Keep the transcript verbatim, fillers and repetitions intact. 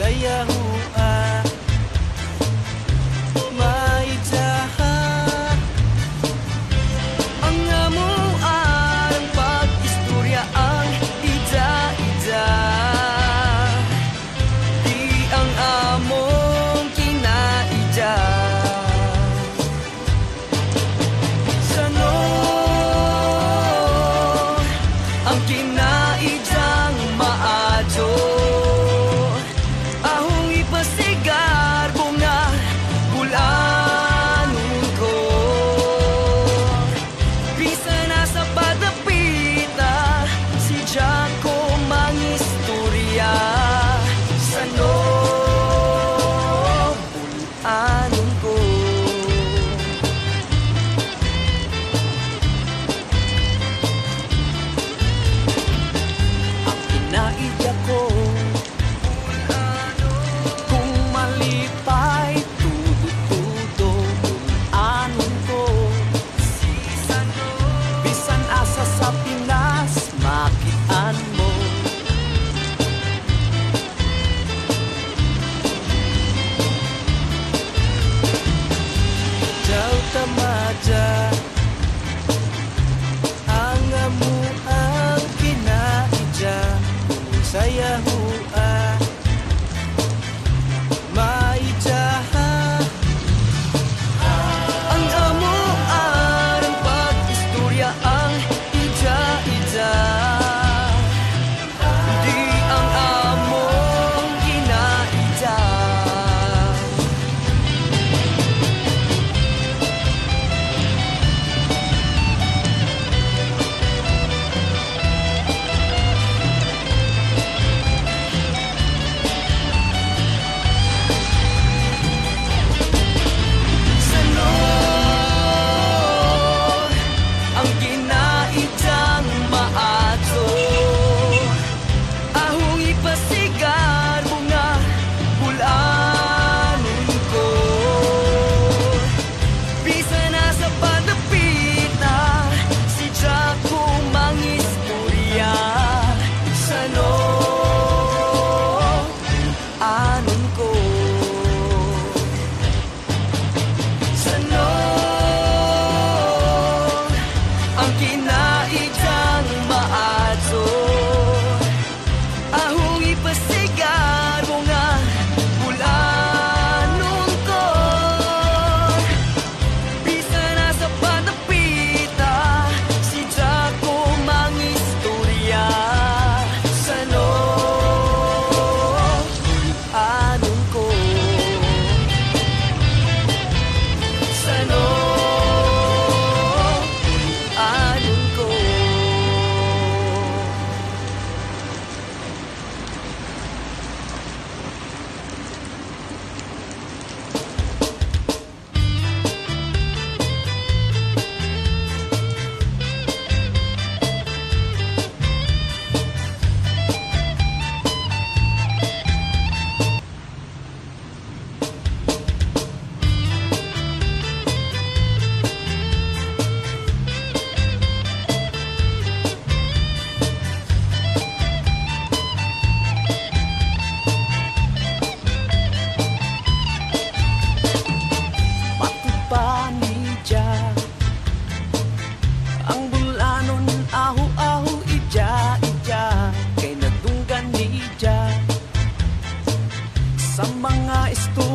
saya hua maijaha ang amuan ang pag-istorya ang ija-ija di ang among kinaija sano ang kinaijang maadyo ahong ipasigar bunga bulanon ko bisa nasa padapita si Jaco mangistorya sano bulanon ko ang kinaija ko kung malipay tudo-tudo kung anon ko bisan asa sa Pinas makian mo daw tamaja ang amuang kinaija kung saya hua maijaha ang amuan ang pag-istorya ang ija-ija di ang among kinaija sano ang kinaijang maadyo ahong ipasigar bunga bulanon ko bisa nasa padapita si Jaco mangistorya sano anon ko sano ang kinaijang maadyo ahong ipasigar bunga bulanon ko bisa nasa padapita si Jaco mangistorya sano anon ko sano anon ko Patupanija ang bulanon ahu-ahu ija-ija kay nadunggan nija sa mga istorya